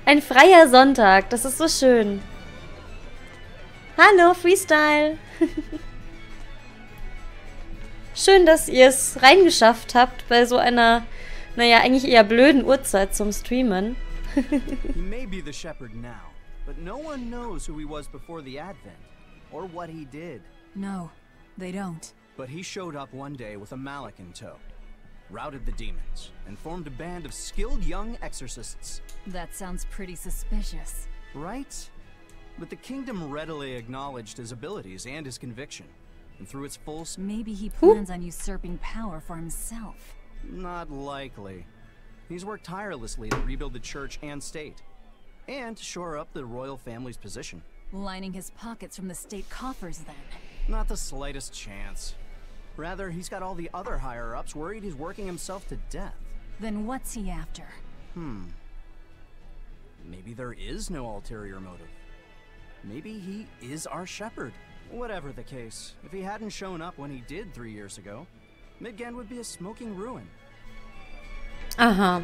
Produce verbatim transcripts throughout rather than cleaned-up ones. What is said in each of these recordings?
Ein freier Sonntag. Das ist so schön. Hallo, Freestyle. Schön, dass ihr es reingeschafft habt bei so einer, naja, eigentlich eher blöden Uhrzeit zum Streamen. He may be the shepherd now, but no one knows who he was before the Advent, or what he did. No, they don't. But he showed up one day with a mallet in tow, routed the demons, and formed a band of skilled young exorcists. That sounds pretty suspicious. Right? But the kingdom readily acknowledged his abilities and his conviction. And through its full... Maybe he plans on usurping power for himself. Not likely. He's worked tirelessly to rebuild the church and state. And to shore up the royal family's position. Lining his pockets from the state coffers, then. Not the slightest chance. Rather, he's got all the other higher-ups worried he's working himself to death. Then what's he after? Hmm. Maybe there is no ulterior motive. Maybe he is our shepherd. Whatever the case, if he hadn't shown up when he did three years ago, Midgand would be a smoking ruin. Aha.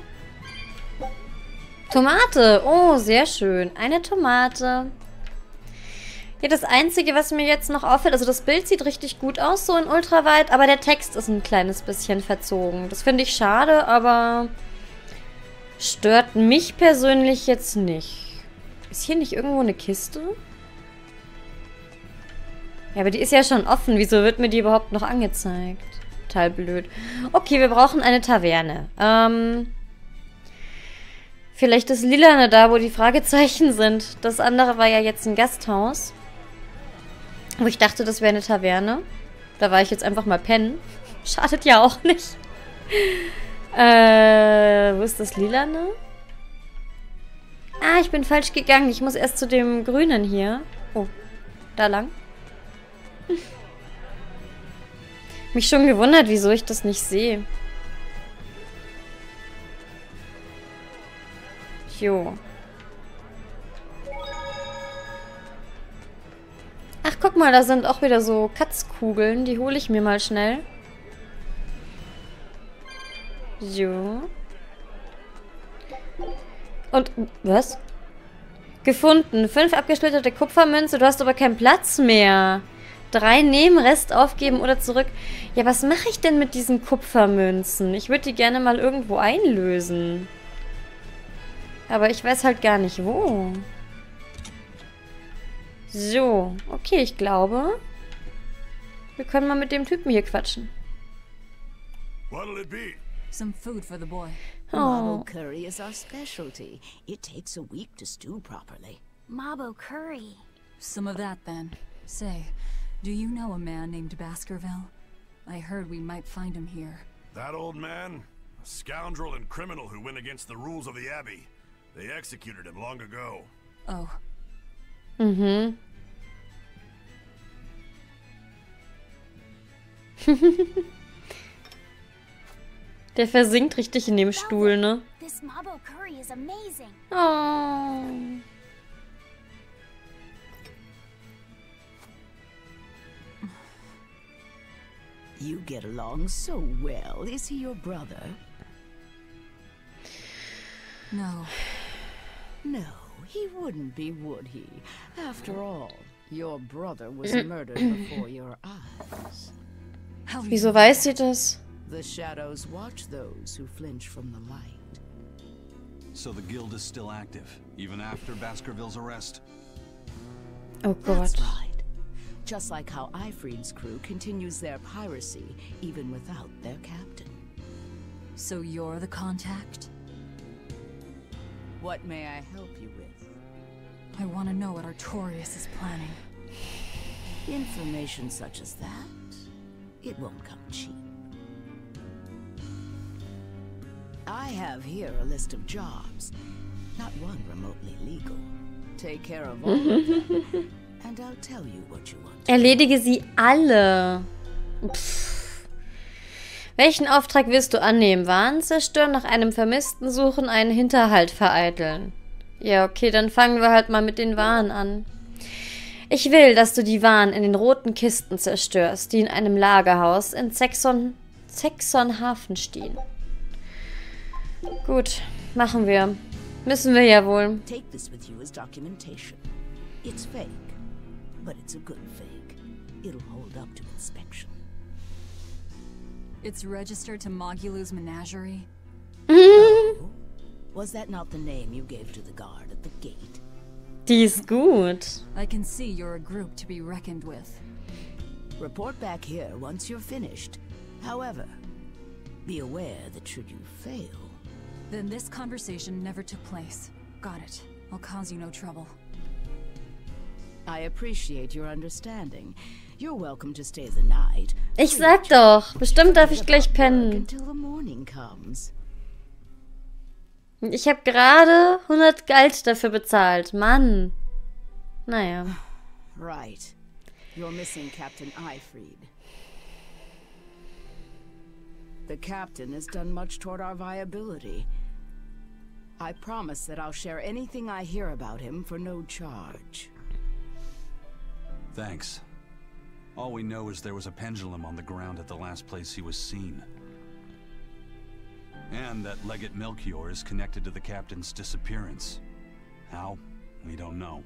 Tomate. Oh, sehr schön. Eine Tomate. Ja, das Einzige, was mir jetzt noch auffällt, also das Bild sieht richtig gut aus, so in Ultraweit, aber der Text ist ein kleines bisschen verzogen. Das finde ich schade, aber stört mich persönlich jetzt nicht. Ist hier nicht irgendwo eine Kiste? Ja, aber die ist ja schon offen. Wieso wird mir die überhaupt noch angezeigt? Total blöd. Okay, wir brauchen eine Taverne. Ähm, vielleicht das Lilane da, wo die Fragezeichen sind. Das andere war ja jetzt ein Gasthaus. Wo ich dachte, das wäre eine Taverne. Da war ich jetzt einfach mal pennen. Schadet ja auch nicht. Äh, wo ist das Lilane? Ah, ich bin falsch gegangen. Ich muss erst zu dem Grünen hier. Oh, da lang. Mich schon gewundert, wieso ich das nicht sehe. Jo. Ach, guck mal, da sind auch wieder so Katzkugeln. Die hole ich mir mal schnell. So. Und, was? Gefunden. Fünf abgesplitterte Kupfermünze. Du hast aber keinen Platz mehr. Drei nehmen, Rest aufgeben oder zurück. Ja, was mache ich denn mit diesen Kupfermünzen? Ich würde die gerne mal irgendwo einlösen. Aber ich weiß halt gar nicht, wo. So, okay, ich glaube, wir können mal mit dem Typen hier quatschen. What'll it be? Some food for the boy. Oh. Mabo curry is our specialty. It takes a week to stew properly. Mabo curry. Some of that, then. Say, do you know a man named Baskerville? I heard we might find him here. That old man? A scoundrel and criminal who went against the rules of the Abbey. They executed him long ago. Oh. Mhm. Der versinkt richtig in dem Stuhl, ne? This Mabo curry is amazing. Oh. You get along so well. Is he your brother? No. No, he wouldn't be, would he? After all, your brother was murdered before your eyes. How Wieso weiß sie das? The shadows watch those who flinch from the light. So the guild is still active, even after Baskerville's arrest? Oh That's Gott. right. Just like how Ifrid's crew continues their piracy even without their captain. So you're the contact? What may I help you with? I want to know what Artorias is planning. Information such as that, it won't come cheap. I have here a list of jobs, not one remotely legal. Take care of all of them, and I'll tell you what you want. Erledige sie alle. Pff. Welchen Auftrag wirst du annehmen? Waren zerstören, nach einem Vermissten suchen, einen Hinterhalt vereiteln. Ja, okay, dann fangen wir halt mal mit den Waren an. Ich will, dass du die Waren in den roten Kisten zerstörst, die in einem Lagerhaus in Zexon, Zexon Hafen stehen. Gut, machen wir. Müssen wir ja wohl. Take this with you as documentation. It's fake, but it's a good fake. It'll hold up to inspection. It's registered to Mogulu's menagerie. Oh? Was that not the name you gave to the guard at the gate? Die ist gut. I can see you're a group to be reckoned with. Report back here once you're finished. However, be aware that should you fail... Then this conversation never took place. Got it. I'll cause you no trouble. I appreciate your understanding. You're welcome to stay the night. Ich sag doch, bestimmt darf ich gleich pennen. Until the morning comes. Ich habe gerade hundert Geld dafür bezahlt. Mann. Naja. Right. You're missing Captain Ifrid. The captain has done much toward our viability. I promise that I'll share anything I hear about him for no charge. Thanks. All we know is there was a pendulum on the ground at the last place he was seen. And that Legate Melchior is connected to the captain's disappearance. How? We don't know.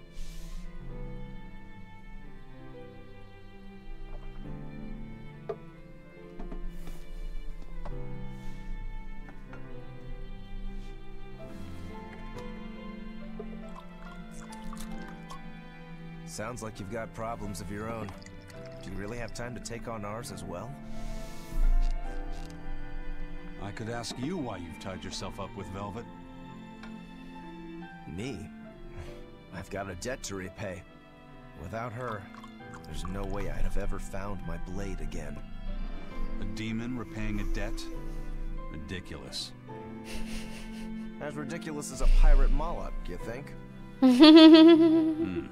Sounds like you've got problems of your own. Do you really have time to take on ours as well? I could ask you why you've tied yourself up with Velvet. Me? I've got a debt to repay. Without her, there's no way I'd have ever found my blade again. A demon repaying a debt? Ridiculous. As ridiculous as a pirate Moloch, you think? Hmm.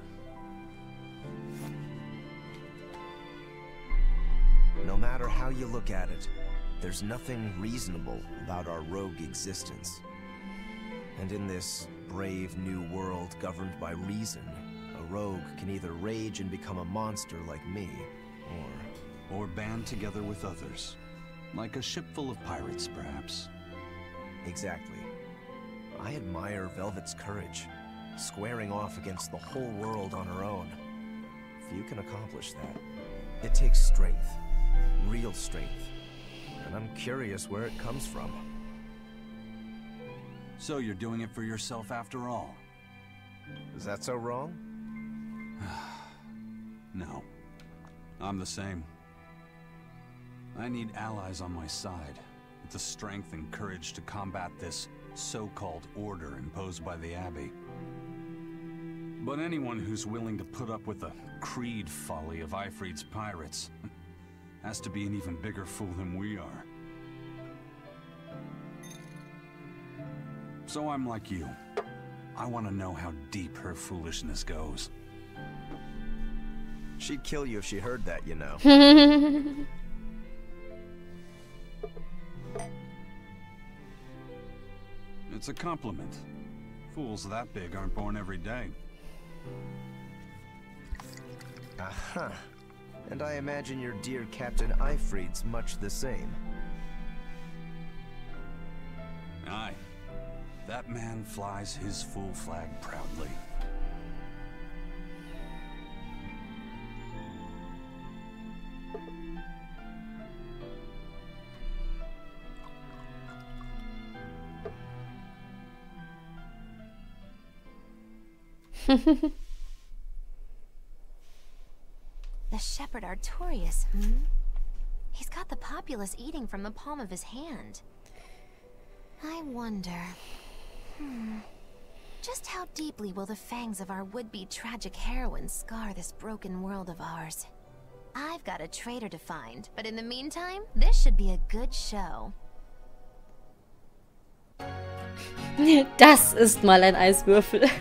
No matter how you look at it, there's nothing reasonable about our rogue existence. And in this brave new world governed by reason, a rogue can either rage and become a monster like me, or... Or band together with others. Like a ship full of pirates, perhaps. Exactly. I admire Velvet's courage, squaring off against the whole world on her own. Few can accomplish that. It takes strength. Real strength. And I'm curious where it comes from. So you're doing it for yourself after all? Is that so wrong? No. I'm the same. I need allies on my side, with the strength and courage to combat this so-called order imposed by the Abbey. But anyone who's willing to put up with the creed folly of Ifrid's pirates has to be an even bigger fool than we are. So I'm like you. I want to know how deep her foolishness goes. She'd kill you if she heard that, you know. It's a compliment. Fools that big aren't born every day. Aha. And I imagine your dear Captain Ifrid's much the same. Aye. That man flies his full flag proudly. The Shepherd Artorias, hmm? He's got the populace eating from the palm of his hand. I wonder... Hmm... Just how deeply will the fangs of our would-be tragic heroine scar this broken world of ours? I've got a traitor to find, but in the meantime, this should be a good show. Das ist mal ein Eiswürfel.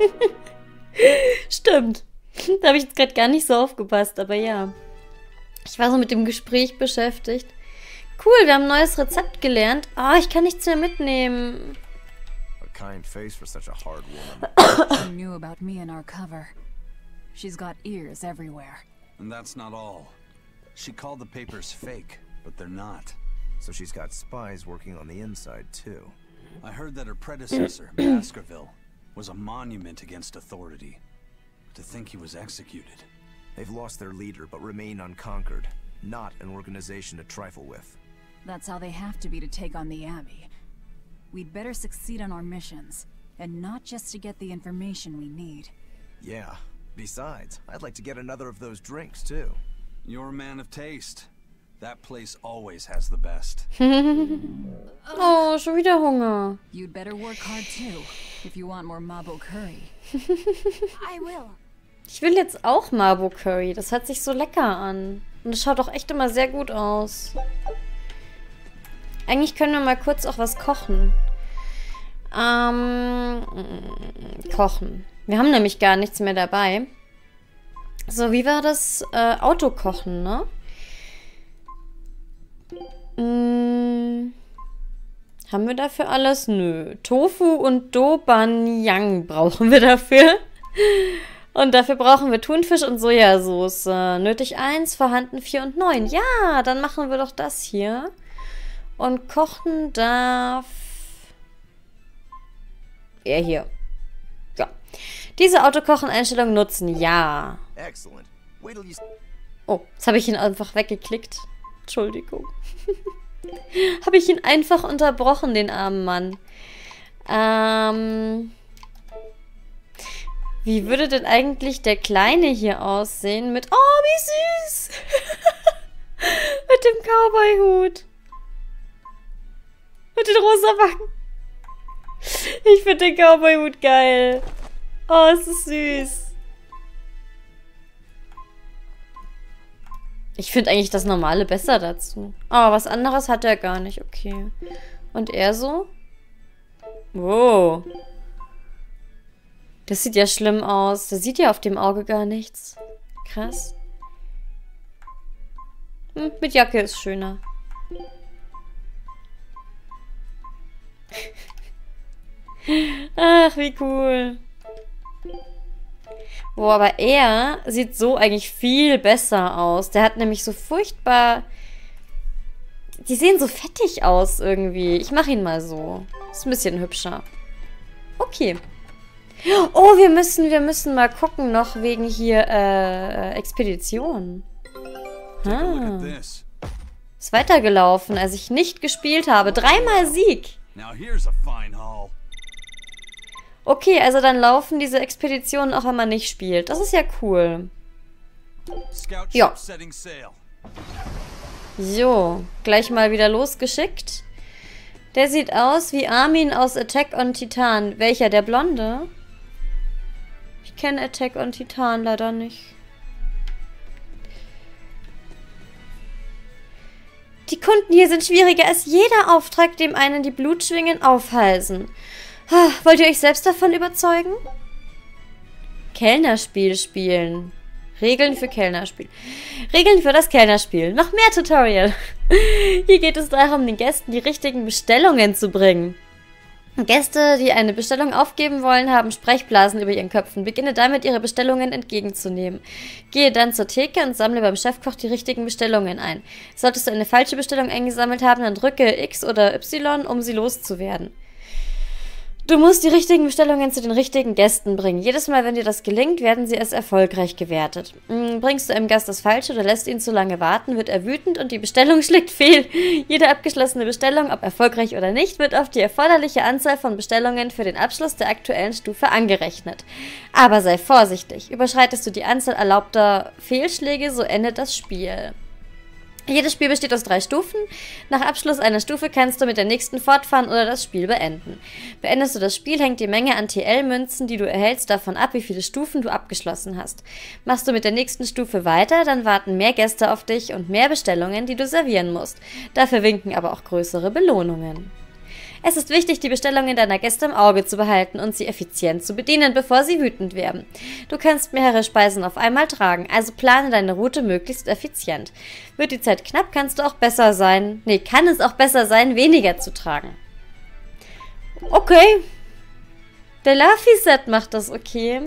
Stimmt. Da habe ich jetzt gerade gar nicht so aufgepasst, aber ja. Ich war so mit dem Gespräch beschäftigt. Cool, wir haben ein neues Rezept gelernt. Ah, oh, ich kann nichts mehr mitnehmen. A kind face for such a hard woman. She knew about me in our cover. She's got ears everywhere. And that's not all. She called the papers fake, but they're not. So she's got spies working on the inside, too. I heard that her predecessor, Baskerville, was a monument against authority. To think he was executed. They've lost their leader, but remain unconquered. Not an organization to trifle with. That's how they have to be to take on the Abbey. We'd better succeed on our missions, and not just to get the information we need. Yeah. Besides, I'd like to get another of those drinks, too. You're a man of taste. That place always has the best. Oh, schon wieder Hunger. You'd better work hard too, if you want more Mabo curry. I will. Ich will jetzt auch Mabo Curry. Das hört sich so lecker an. Und es schaut auch echt immer sehr gut aus. Eigentlich können wir mal kurz auch was kochen. Ähm, kochen. Wir haben nämlich gar nichts mehr dabei. So, wie war das? Äh, Autokochen, ne? Hm, haben wir dafür alles? Nö. Tofu und Dobanyang brauchen wir dafür. Und dafür brauchen wir Thunfisch und Sojasauce. Nötig eins, vorhanden vier und neun. Ja, dann machen wir doch das hier. Und kochen darf... er hier. Ja. Diese Autokochen-Einstellung nutzen. Ja. Excellent. Wait till you... Oh, jetzt habe ich ihn einfach weggeklickt. Entschuldigung. Habe ich ihn einfach unterbrochen, den armen Mann. Ähm... Wie würde denn eigentlich der Kleine hier aussehen mit... Oh, wie süß! Mit dem Cowboy-Hut. Mit den rosa Backen. Ich finde den Cowboy-Hut geil. Oh, es ist süß. Ich finde eigentlich das Normale besser dazu. Aber was anderes hat er gar nicht. Okay. Und er so? Wow. Das sieht ja schlimm aus. Der sieht ja auf dem Auge gar nichts. Krass. Hm, mit Jacke ist schöner. Ach, wie cool. Boah, aber er sieht so eigentlich viel besser aus. Der hat nämlich so furchtbar... Die sehen so fettig aus irgendwie. Ich mache ihn mal so. Ist ein bisschen hübscher. Okay. Oh, wir müssen, wir müssen mal gucken noch wegen hier äh, Expedition. Ah. Ist weitergelaufen, als ich nicht gespielt habe. Dreimal Sieg. Okay, also dann laufen diese Expeditionen auch, wenn man nicht spielt. Das ist ja cool. Ja. So, gleich mal wieder losgeschickt. Der sieht aus wie Armin aus Attack on Titan. Welcher, der Blonde? Ich kenne Attack on Titan leider nicht. Die Kunden hier sind schwieriger als jeder Auftrag, dem einen die Blutschwingen aufhalsen. Wollt ihr euch selbst davon überzeugen? Kellnerspiel spielen. Regeln für Kellnerspiel. Regeln für das Kellnerspiel. Noch mehr Tutorial. Hier geht es darum, den Gästen die richtigen Bestellungen zu bringen. Gäste, die eine Bestellung aufgeben wollen, haben Sprechblasen über ihren Köpfen. Beginne damit, ihre Bestellungen entgegenzunehmen. Gehe dann zur Theke und sammle beim Chefkoch die richtigen Bestellungen ein. Solltest du eine falsche Bestellung eingesammelt haben, dann drücke X oder Y, um sie loszuwerden. Du musst die richtigen Bestellungen zu den richtigen Gästen bringen. Jedes Mal, wenn dir das gelingt, werden sie als erfolgreich gewertet. Bringst du einem Gast das Falsche oder lässt ihn zu lange warten, wird er wütend und die Bestellung schlägt fehl. Jede abgeschlossene Bestellung, ob erfolgreich oder nicht, wird auf die erforderliche Anzahl von Bestellungen für den Abschluss der aktuellen Stufe angerechnet. Aber sei vorsichtig. Überschreitest du die Anzahl erlaubter Fehlschläge, so endet das Spiel. Jedes Spiel besteht aus drei Stufen. Nach Abschluss einer Stufe kannst du mit der nächsten fortfahren oder das Spiel beenden. Beendest du das Spiel, hängt die Menge an T L-Münzen, die du erhältst, davon ab, wie viele Stufen du abgeschlossen hast. Machst du mit der nächsten Stufe weiter, dann warten mehr Gäste auf dich und mehr Bestellungen, die du servieren musst. Dafür winken aber auch größere Belohnungen. Es ist wichtig, die Bestellungen deiner Gäste im Auge zu behalten und sie effizient zu bedienen, bevor sie wütend werden. Du kannst mehrere Speisen auf einmal tragen, also plane deine Route möglichst effizient. Wird die Zeit knapp, kannst du auch besser sein, nee, kann es auch besser sein, weniger zu tragen. Okay. Der Laffy-Set macht das okay.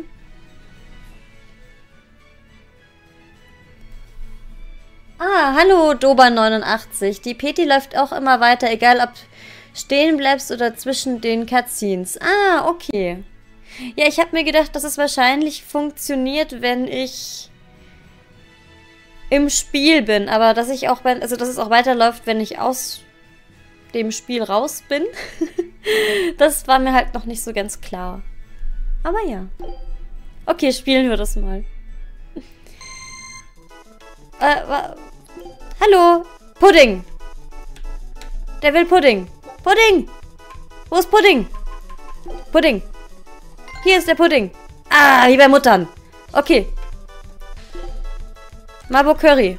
Ah, hallo Dober neunundachtzig. Die Peti läuft auch immer weiter, egal ob stehen bleibst oder zwischen den Cutscenes. Ah, okay. Ja, ich habe mir gedacht, dass es wahrscheinlich funktioniert, wenn ich im Spiel bin. Aber dass ich auch, also dass es auch weiterläuft, wenn ich aus dem Spiel raus bin. Das war mir halt noch nicht so ganz klar. Aber ja. Okay, spielen wir das mal. Äh, wa Hallo, Pudding. Der will Pudding. Pudding! Wo ist Pudding? Pudding. Hier ist der Pudding. Ah, wie bei Muttern. Okay. Mabo Curry.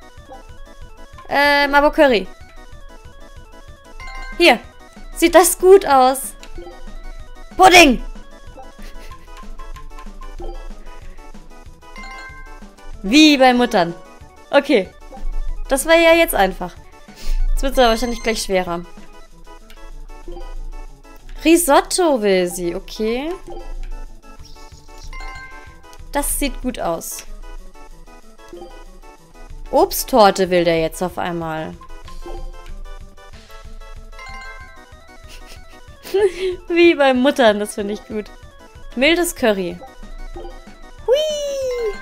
Äh, Mabo Curry. Hier. Sieht das gut aus? Pudding! Wie bei Muttern. Okay. Das war ja jetzt einfach. Jetzt wird es aber wahrscheinlich gleich schwerer. Risotto will sie, okay. Das sieht gut aus. Obsttorte will der jetzt auf einmal. Wie bei Muttern, das finde ich gut. Mildes Curry. Hui!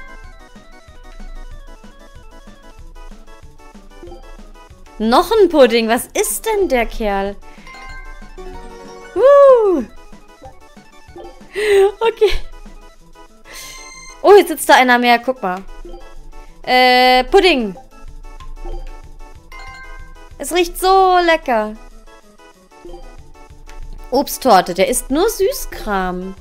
Noch ein Pudding. Was ist denn der Kerl? Uh. Okay. Oh, jetzt sitzt da einer mehr. Guck mal. Äh, Pudding. Es riecht so lecker. Obsttorte. Der isst nur Süßkram.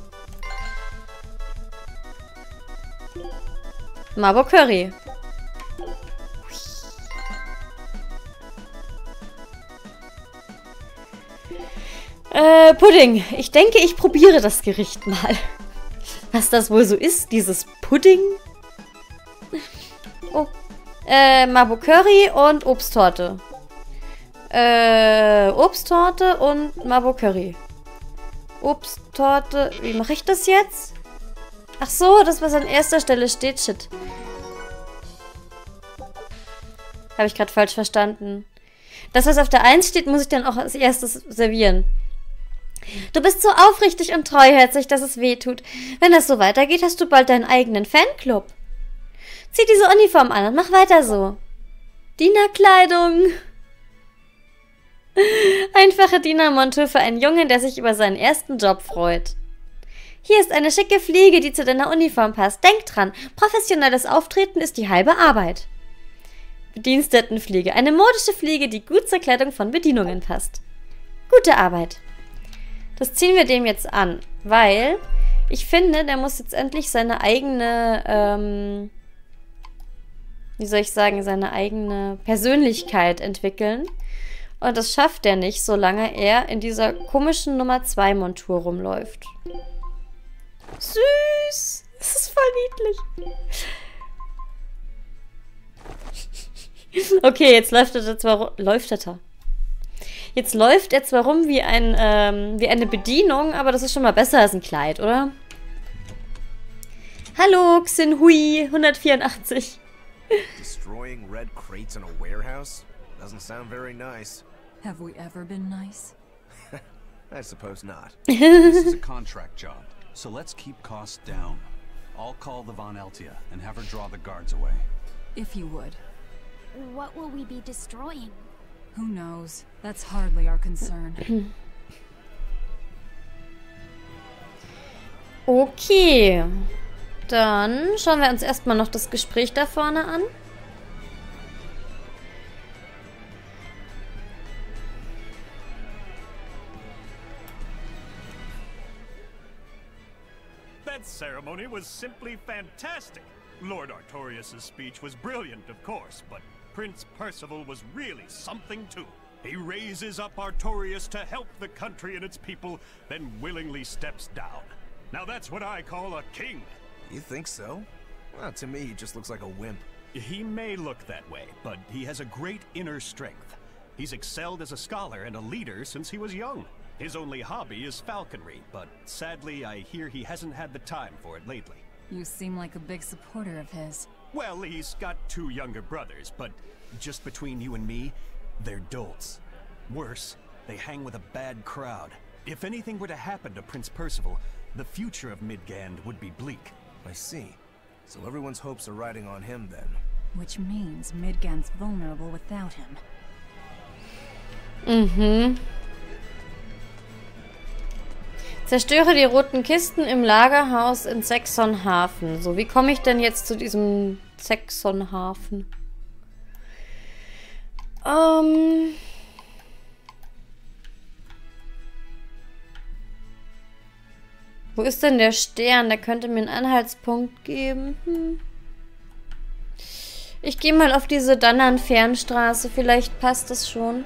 Mabo Curry. Äh, Pudding. Ich denke, ich probiere das Gericht mal. Was das wohl so ist, dieses Pudding. Oh. Äh, Mabo Curry und Obsttorte. Äh, Obsttorte und Mabo Curry. Obsttorte. Wie mache ich das jetzt? Ach so, das, was an erster Stelle steht. Shit. Habe ich gerade falsch verstanden. Das, was auf der eins steht, muss ich dann auch als erstes servieren. Du bist so aufrichtig und treuherzig, dass es weh tut. Wenn das so weitergeht, hast du bald deinen eigenen Fanclub. Zieh diese Uniform an und mach weiter so. Dienerkleidung. Einfache Dienermontur für einen Jungen, der sich über seinen ersten Job freut. Hier ist eine schicke Fliege, die zu deiner Uniform passt. Denk dran, professionelles Auftreten ist die halbe Arbeit. Bedienstetenfliege. Eine modische Fliege, die gut zur Kleidung von Bedienungen passt. Gute Arbeit. Das ziehen wir dem jetzt an, weil ich finde, der muss jetzt endlich seine eigene, ähm, wie soll ich sagen, seine eigene Persönlichkeit entwickeln. Und das schafft er nicht, solange er in dieser komischen Nummer zwei Montur rumläuft. Süß! Das ist voll niedlich. Okay, jetzt läuft er zwar läuft er. Jetzt läuft er zwar rum wie ein ähm, wie eine Bedienung, aber das ist schon mal besser als ein Kleid, oder? Hallo, Xinhui hundertvierundachtzig. Destroying red crates in a warehouse doesn't sound very nice. Have we ever been nice? I suppose not. This is a contract job, so let's keep costs down. I'll call the Von Eltia and have her draw the guards away. If you would. What will we be destroying? Who knows? That's hardly our concern. Okay. Dann schauen wir uns erstmal noch das Gespräch da vorne an. That ceremony was simply fantastic. Lord Artorias' speech was brilliant, of course, but Prince Percival was really something too. He raises up Artorias to help the country and its people, then willingly steps down. Now that's what I call a king. You think so? Well, to me, he just looks like a wimp. He may look that way, but he has a great inner strength. He's excelled as a scholar and a leader since he was young. His only hobby is falconry, but sadly I hear he hasn't had the time for it lately. You seem like a big supporter of his. Well, he's got two younger brothers, but just between you and me, they're dolts. Worse, They hang with a bad crowd. If anything were to happen to Prince Percival, the future of Midgand would be bleak. I see. So everyone's hopes are riding on him then. Which means Midgand's vulnerable without him. Mhm. Zerstöre die roten Kisten im Lagerhaus in Saxonhafen. So, wie komme ich denn jetzt zu diesem Saxonhafen? Ähm... Wo ist denn der Stern? Der könnte mir einen Anhaltspunkt geben. Hm. Ich gehe mal auf diese Dannern-Fernstraße. Vielleicht passt das schon.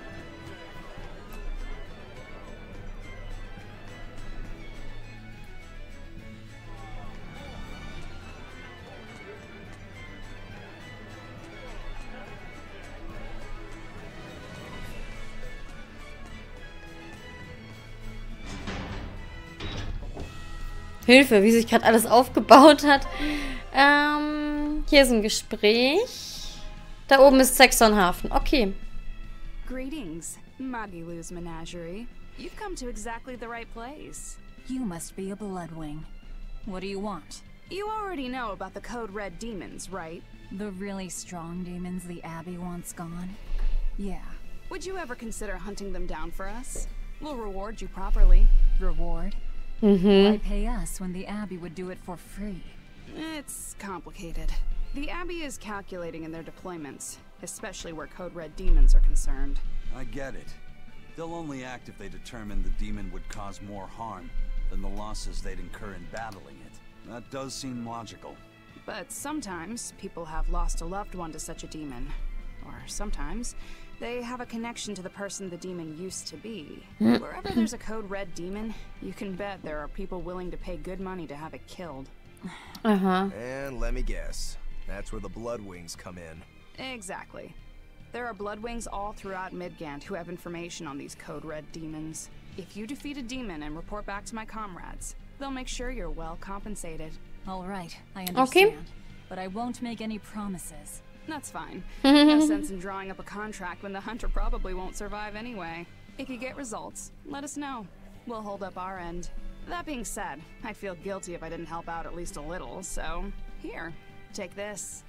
Hilfe, wie sich gerade alles aufgebaut hat. Ähm, hier ist ein Gespräch. Da oben ist Saxonhafen. Okay. Greetings, Magilou's Menagerie. You've come to exactly the right place. You must be a Bloodwing. What do you want? You already know about the Code Red demons, right? The really strong demons the Abbey wants gone? Yeah. Would you ever consider hunting them down for us? We'll reward you properly. Reward? Mhm. Why pay us when the Abbey would do it for free? It's complicated. The Abbey is calculating in their deployments, especially where Code Red demons are concerned. I get it. They'll only act if they determine the demon would cause more harm than the losses they'd incur in battling it. That does seem logical. But sometimes people have lost a loved one to such a demon. Or sometimes they have a connection to the person the demon used to be. Wherever there's a Code Red demon, you can bet there are people willing to pay good money to have it killed. Aha. And let me guess, that's where the Bloodwings come in. Exactly. There are Bloodwings all throughout Midgand who have information on these Code Red demons. If you defeat a demon and report back to my comrades, they'll make sure you're well compensated. All right, I understand. Okay. But I won't make any promises. That's fine. No sense in drawing up a contract when the hunter probably won't survive anyway. If you get results, let us know. We'll hold up our end. That being said, I'd feel guilty if I didn't help out at least a little, so here, take this.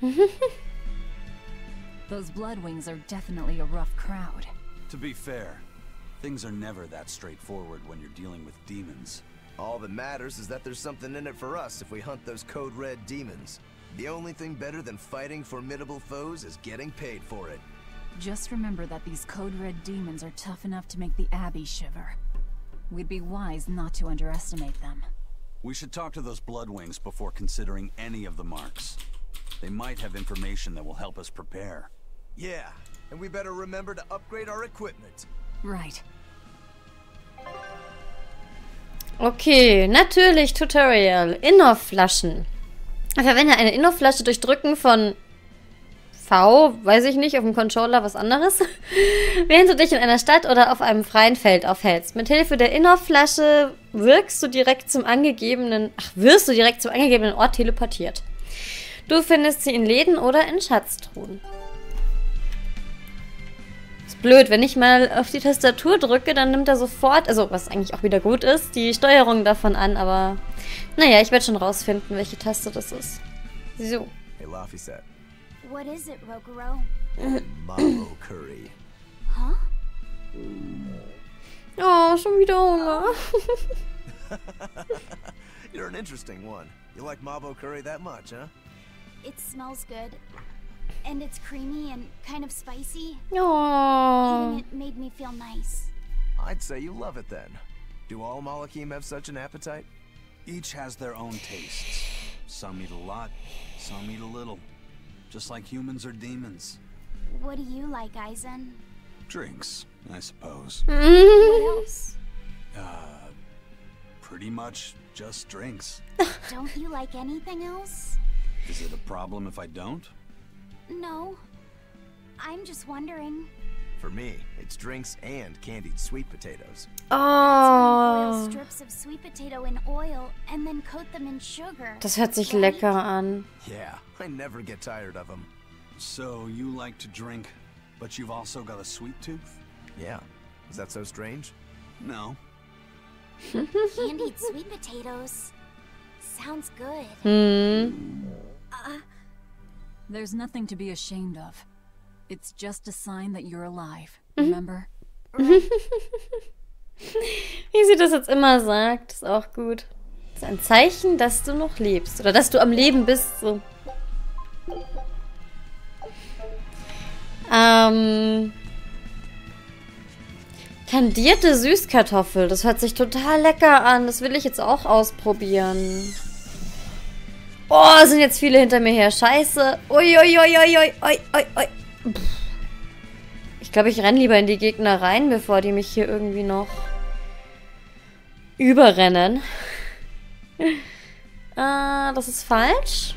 Those Bloodwings are definitely a rough crowd. To be fair, things are never that straightforward when you're dealing with demons. All that matters is that there's something in it for us if we hunt those Code Red demons. The only thing better than fighting formidable foes is getting paid for it. Just remember that these Code Red demons are tough enough to make the Abbey shiver. We'd be wise not to underestimate them. We should talk to those Bloodwings before considering any of the marks. They might have information that will help us prepare. Yeah, and we better remember to upgrade our equipment. Right. Okay, natürlich Tutorial. Innoff-Flaschen. Verwende eine Innoff-Flasche durch Drücken von V, weiß ich nicht, auf dem Controller was anderes, während du dich in einer Stadt oder auf einem freien Feld aufhältst. Mit Hilfe der Innoff-Flasche wirkst du direkt zum angegebenen, ach, wirst du direkt zum angegebenen Ort teleportiert. Du findest sie in Läden oder in Schatztruhen. Ist blöd, wenn ich mal auf die Tastatur drücke, dann nimmt er sofort, also was eigentlich auch wieder gut ist, die Steuerung davon an, aber naja, ich werde schon rausfinden, welche Taste das ist. So. Hey, Laphicet. What is it, Rokuro? Mabo curry. Huh? Oh, schon wieder Hunger. You're an interesting one. You like Mabo curry that much, huh? It smells good. And it's creamy and kind of spicy. Oh. Eating it made me feel nice. I'd say you love it then. Do all Malakim have such an appetite? Each has their own tastes. Some eat a lot, some eat a little. Just like humans or demons. What do you like, Aizen? Drinks, I suppose. What else? Uh, pretty much just drinks. Don't you like anything else? Is it a problem if I don't? No. I'm just wondering. For me, it's drinks and candied sweet potatoes. Boil Oh. strips of sweet potato in oil and then coat them in sugar. Das hört sich right? lecker an. Yeah, I never get tired of them. So you like to drink, but you've also got a sweet tooth? Yeah, Is that so strange? No. Candied sweet potatoes. Sounds good. Hm. Uh, There's nothing to be ashamed of. It's just a sign that you're alive, remember? Wie sie das jetzt immer sagt, ist auch gut. Das ist ein Zeichen, dass du noch lebst. Oder dass du am Leben bist, so. Ähm... Kandierte Süßkartoffel. Das hört sich total lecker an. Das will ich jetzt auch ausprobieren. Oh, sind jetzt viele hinter mir her. Scheiße. Uiuiuiui. Ich glaube, ich renne lieber in die Gegner rein, bevor die mich hier irgendwie noch überrennen. Ah, das ist falsch.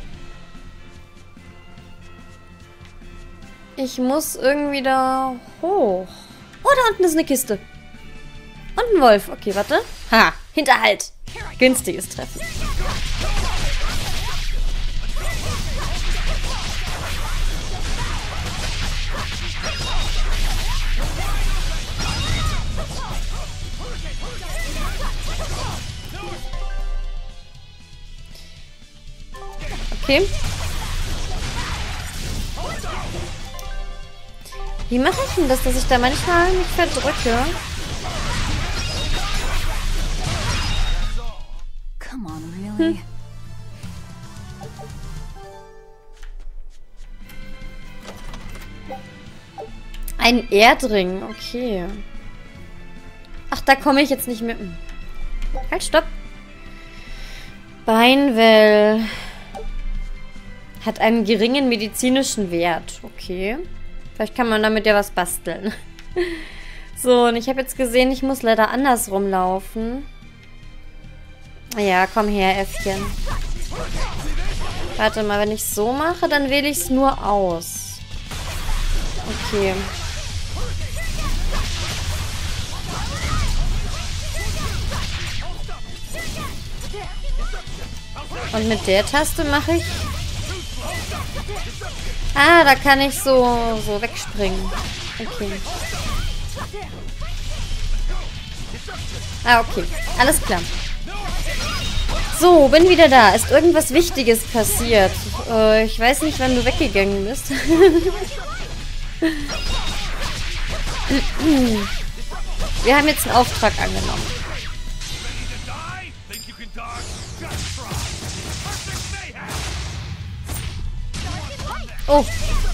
Ich muss irgendwie da hoch. Oh, da unten ist eine Kiste. Und ein Wolf. Okay, warte. Ha, Hinterhalt. Günstiges Treffen. Okay. Wie mache ich denn das, dass ich da manchmal mich verdrücke? Come on, really? Hm. Ein Erdring, okay. Ach, da komme ich jetzt nicht mit. Halt, stopp. Beinwell. Hat einen geringen medizinischen Wert. Okay. Vielleicht kann man damit ja was basteln. So, und ich habe jetzt gesehen, ich muss leider andersrum laufen. Ja, komm her, Äffchen. Warte mal, wenn ich so mache, dann wähle ich es nur aus. Okay. Und mit der Taste mache ich... Ah, da kann ich so, so wegspringen. Okay. Ah, okay. Alles klar. So, bin wieder da. Ist irgendwas Wichtiges passiert? Äh, ich weiß nicht, wann du weggegangen bist. Wir haben jetzt einen Auftrag angenommen. Oh.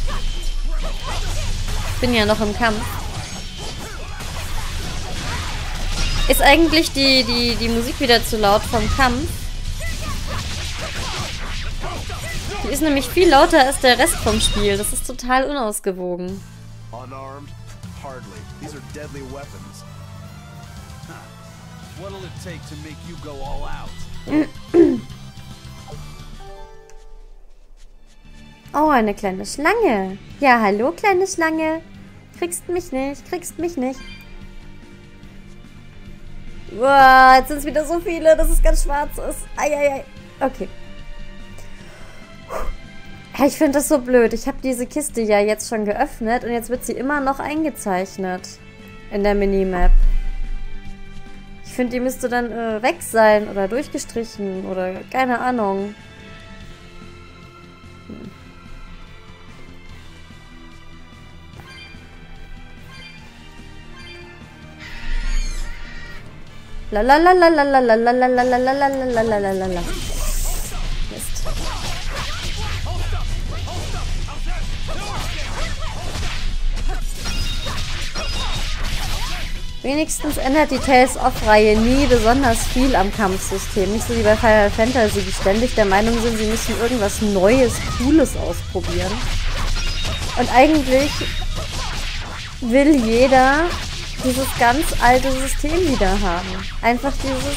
Ich bin ja noch im Kampf. Ist eigentlich die, die, die Musik wieder zu laut vom Kampf? Die ist nämlich viel lauter als der Rest vom Spiel. Das ist total unausgewogen. Unarmed? Hardly. These are deadly weapons. What'll it take to make you go all out? Oh, eine kleine Schlange. Ja, hallo, kleine Schlange. Kriegst mich nicht, kriegst mich nicht. Wow, jetzt sind es wieder so viele, dass es ganz schwarz ist. Eieiei. Okay. Ich finde das so blöd. Ich habe diese Kiste ja jetzt schon geöffnet und jetzt wird sie immer noch eingezeichnet in der Minimap. Ich finde, die müsste dann äh, weg sein oder durchgestrichen oder keine Ahnung. Hm. La la la la la la la la la la la la la la la la la. Mist. Wenigstens ändert die Tales-of-Reihe nie besonders viel am Kampfsystem. Nicht so wie bei Final Fantasy, die ständig der Meinung sind, sie müssen irgendwas Neues, Cooles ausprobieren. Und eigentlich will jeder dieses ganz alte System wieder haben. Einfach dieses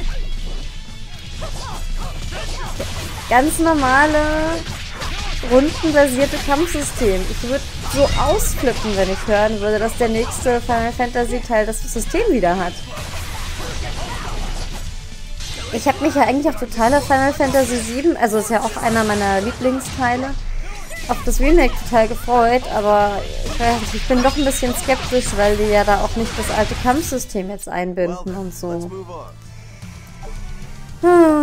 ganz normale, rundenbasierte Kampfsystem. Ich würde so ausflippen, wenn ich hören würde, dass der nächste Final Fantasy Teil das System wieder hat. Ich habe mich ja eigentlich auf totaler Final Fantasy sieben, also ist ja auch einer meiner Lieblingsteile, auf das Remake total gefreut, aber ich, weiß nicht, ich bin doch ein bisschen skeptisch, weil die ja da auch nicht das alte Kampfsystem jetzt einbinden und so. Ah.